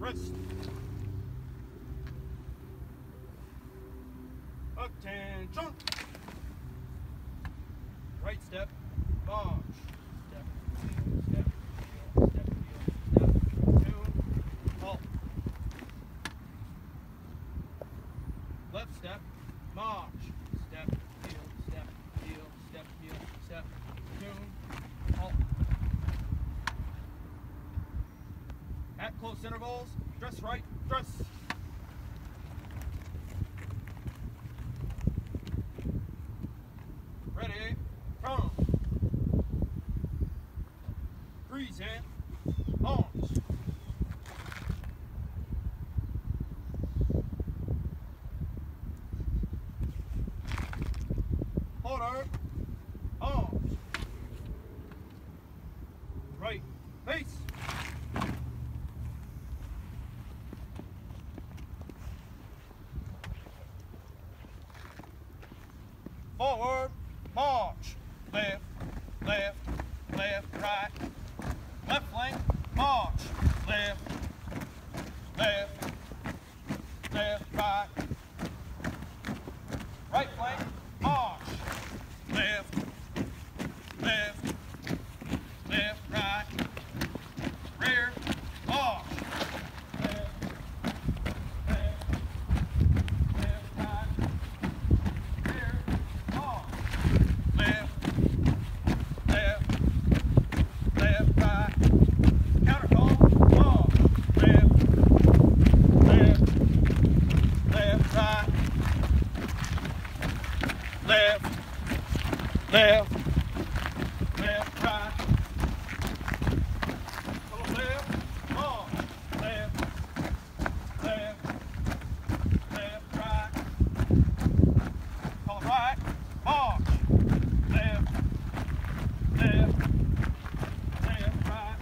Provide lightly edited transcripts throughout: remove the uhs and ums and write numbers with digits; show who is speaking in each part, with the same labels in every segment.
Speaker 1: wrist. Attention. Right step, march. Step, step, step, step, tune, halt. Left step, march. Step, heel, step, heel, step, heel, step, tune, halt. At close intervals, dress right, dress. Ready, come. Freeze in, launch. Order, launch. Right, face. Forward, march. Left, left, left, right. Left flank, march. Left, left, left, right. Right flank, march. Left, left, left, right. Rear, march. Left, left, left, right. Rear, march. Left, left, left, right. Counter call, march. Left, left, left, right. Left, left, left, right. Go left, march. Left, left, left, right. Call right, march. Left, left, left, right.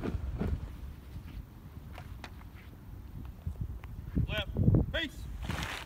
Speaker 1: Left, face.